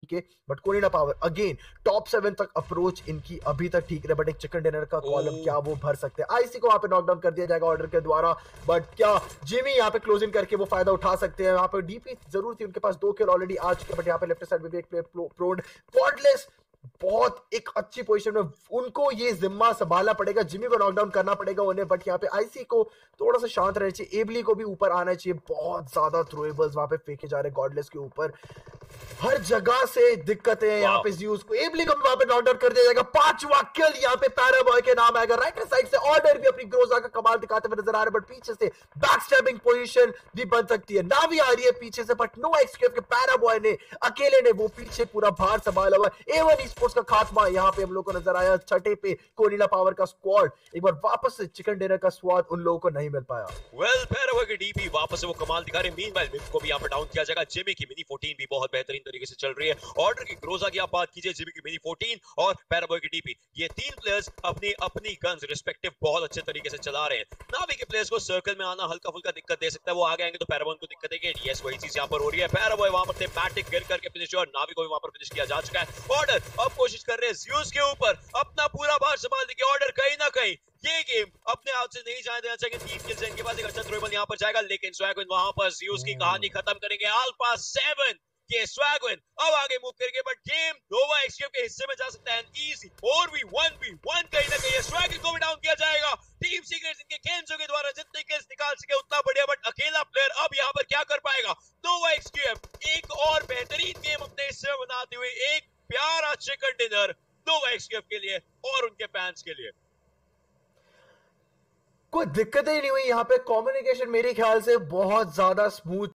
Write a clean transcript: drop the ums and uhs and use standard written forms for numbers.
के, बट कोलिना power again top 7 तक अप्रोच इनकी अभी तक ठीक रहे, बट एक चिकन डिनर का कॉलम क्या वो भर सकते हैं? आईसी को वहां पे नॉकडाउन कर दिया जाएगा ऑर्डर के द्वारा, बट क्या जिमी यहाँ पे क्लोजिंग करके वो फायदा उठा सकते हैं? यहाँ पे डीपी जरूर थी, उनके पास 2 किल ऑलरेडी आ चुके हैं, बट यहाँ पे लेफ्ट साइड में भी एक प्लेयर प्रोड कॉर्डलेस बहुत एक अच्छी पोजीशन में, उनको ये जिम्मा संभालना पड़ेगा, जिमी को नॉकडाउन करना पड़ेगा उन्हें, बट यहाँ पे आईसी को थोड़ा सा शांत रहना चाहिए, एबली को भी ऊपर आना चाहिए। बहुत ज्यादा थ्रोएबल्स वहां पे फेंके जा रहे हैं गॉडलेस के ऊपर, हर जगह से दिक्कतें हैं यहाँ पे। ज़्यूस को एबली को भी वहां पे नॉकडाउन कर दिया जाएगा, 5वां किल यहाँ पे पैराबॉय के नाम आएगा। राइट साइड से ऑर्डर भी अपनी ग्रोजा का कमाल दिखाते हुए नजर आ रहे हैं, बट पीछे से बैकस्टैबिंग पोजीशन भी बन सकती है। नावी आ रही है पीछे से, बट नो एस्केप के पैराबॉय ने अकेले ने वो पीछे पूरा भार संभाला हुआ है। A1 स्पोर्ट्स का खात्मा यहाँ पे हम लोग को नजर आया, छठे पे कोलिना पावर का स्क्वाड, एक बार वापस से चिकन डिनर का स्वाद उन लोगों को नहीं मिल पाया। पैराबॉय के डीपी वापस से वो कमाल दिखा रहे हैं। मीनवाइल विप को भी यहाँ पर डाउन किया जाएगा। जिमी की मिनी 14 भी बहुत बेहतरीन तरीके से चल रही है। ऑर्डर की ग्रोजा की आप बात कीजिए, जिमी की मिनी 14 और पैराबॉय की डीपी, ये तीन प्लेयर्स अपनी अपनी गन्स रिस्पेक्टिव बहुत अच्छे तरीके से चला रहे हैं। नावी के प्लेयर्स को सर्कल में आना हल्का फुल्का दिक्कत दे सकता है, वो आगे आएंगे तो पैराबॉय को दिक्कत देगी। यस, वही चीज यहाँ पर हो रही है। पैराबॉय वहां पर मैटिक गिर करके फिनिश, और नावी को भी वहां पर फिनिश किया जा चुका है। ऑर्डर अब कोशिश कर रहे हैं ज़्यूस के ऊपर अपना पूरा भार संभालने की। ऑर्डर कहीं ना कहीं ये गेम अपने हाथ से नहीं जाने देना चाहिए। 3 किल्स इनके पास, एक अच्छा थ्रोबल यहां पर जाएगा, लेकिन स्वैगविन वहां पर ज़्यूस की कहानी खत्म करेंगे। अल्फा 7 के स्वैगविन अब आगे मूव करेंगे, बट गेम नोवा एक्सक्यूब के हिस्से में जा सकता है। इजी 4v1v1 कहीं ना कहीं स्वैगविन को भी डाउन किया जाएगा। टीम सीक्रेट्स इनके केंजो के द्वारा जितने किल्स निकाल सके उतना बढ़िया, बट अकेला प्लेयर अब यहां पर क्या कर पाएगा? नोवा एक्सक्यूब एक और बेहतरीन गेम अपने हिस्से में बनाते हुए, एक प्यारा चिकन डिनर नोवा एक्सक्यूब के लिए और उनके फैंस के लिए। कोई दिक्कत ही नहीं हुई यहाँ पे, कम्युनिकेशन मेरे ख्याल से बहुत ज्यादा स्मूथ